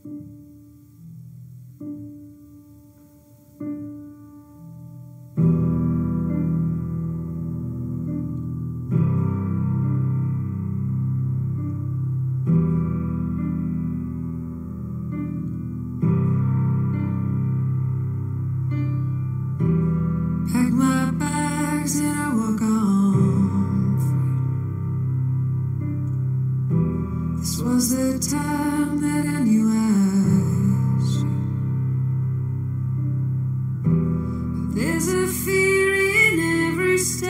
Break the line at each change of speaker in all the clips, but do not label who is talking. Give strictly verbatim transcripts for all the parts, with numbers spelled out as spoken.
Pack my bags and I walk on free. This was the time that I knew I should. But there's a fear in every step,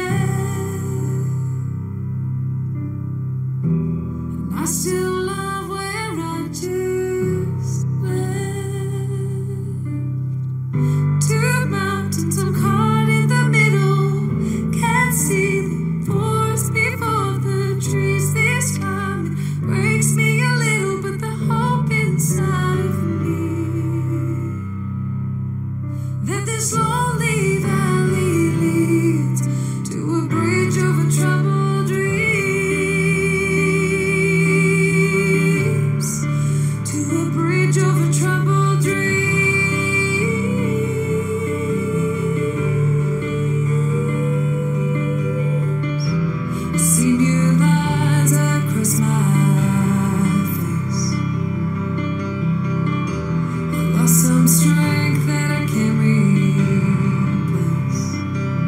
and I still love where I just left. Two mountains I'm caught in the middle, can't see the forest before the trees. This climate breaks me a little, but the hope inside of me that this lonely valley leads to a bridge over troubled dreams, to a bridge over troubled dreams. I see new lines across my face. I lost some strength that I can't replace.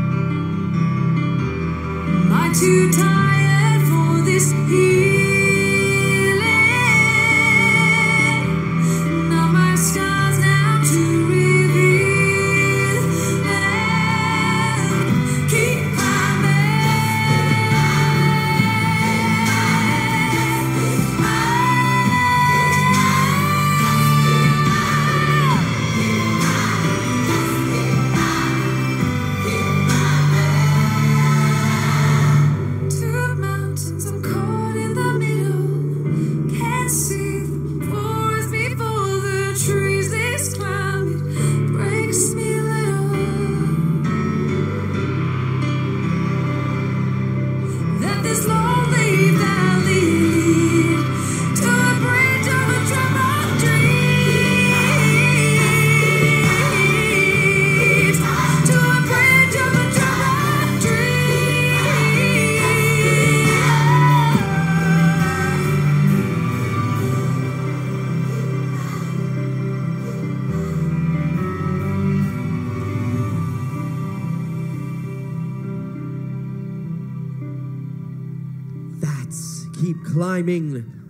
Am I too tired for this healing? Are my scars now to reveal them? Keep climbing. Two mountains I'm caught in the middle, can't see the forest before the trees. This climate breaks me a little, that this lonely valley lead to a bridge over troubled dreams, to a bridge over troubled dreams.
That's Keep Climbing